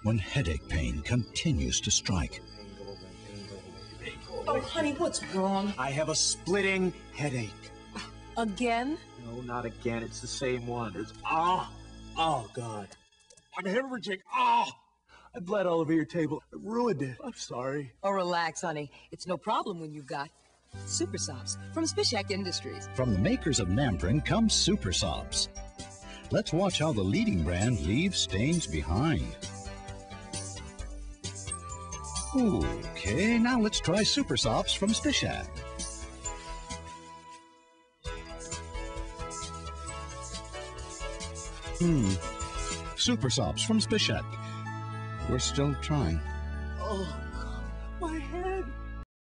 when headache pain continues to strike. Oh, honey, what's wrong? I have a splitting headache. Again? No, not again. It's the same one. It's oh God. I'm hemorrhaging. I bled all over your table. I ruined it. I'm sorry. Oh, relax, honey. It's no problem when you've got Super Sops from Spishak Industries. From the makers of Namprin comes Super Sops. Let's watch how the leading brand leaves stains behind. Okay, now let's try Super Sops from Spishak. Super Sops from Spishak. We're still trying. Oh, my head.